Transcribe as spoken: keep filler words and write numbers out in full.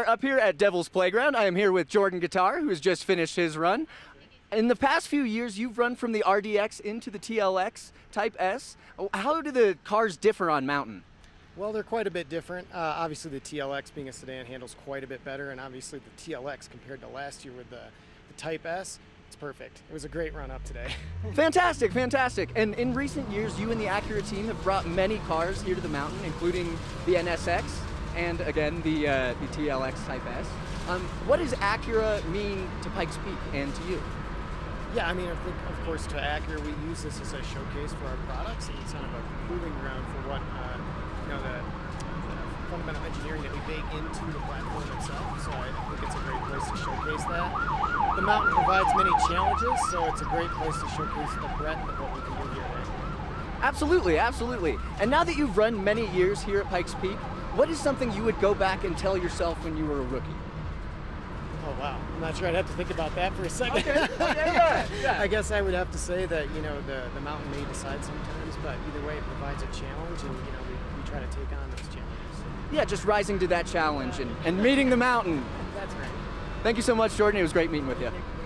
up here at Devil's Playground. I am here with Jordan Guitar, who has just finished his run. In the past few years, you've run from the R D X into the T L X Type S. How do the cars differ on mountain? Well, they're quite a bit different. Uh, obviously, the T L X, being a sedan, handles quite a bit better, and obviously the T L X compared to last year with the, the Type S, it's perfect. It was a great run up today. Fantastic, fantastic. And in recent years, you and the Acura team have brought many cars here to the mountain, including the N S X and, again, the, uh, the T L X Type S. Um, what does Acura mean to Pikes Peak and to you? Yeah, I mean, I think, of course, to Acura, we use this as a showcase for our products, and it's kind of a proving ground for what, uh, you know, the, the fundamental engineering that we bake into the platform itself. So I think it's a great place to showcase that. The mountain provides many challenges, so it's a great place to showcase the breadth of what we can do here at Acura. Absolutely, absolutely. And now that you've run many years here at Pikes Peak, what is something you would go back and tell yourself when you were a rookie? Oh, wow. I'm not sure. I'd have to think about that for a second. Okay, okay, yeah, yeah. I guess I would have to say that, you know, the, the mountain may decide sometimes, but either way it provides a challenge, and, you know, we, we try to take on those challenges. Yeah, just rising to that challenge and, and meeting the mountain. That's right. Thank you so much, Jordan. It was great meeting with you.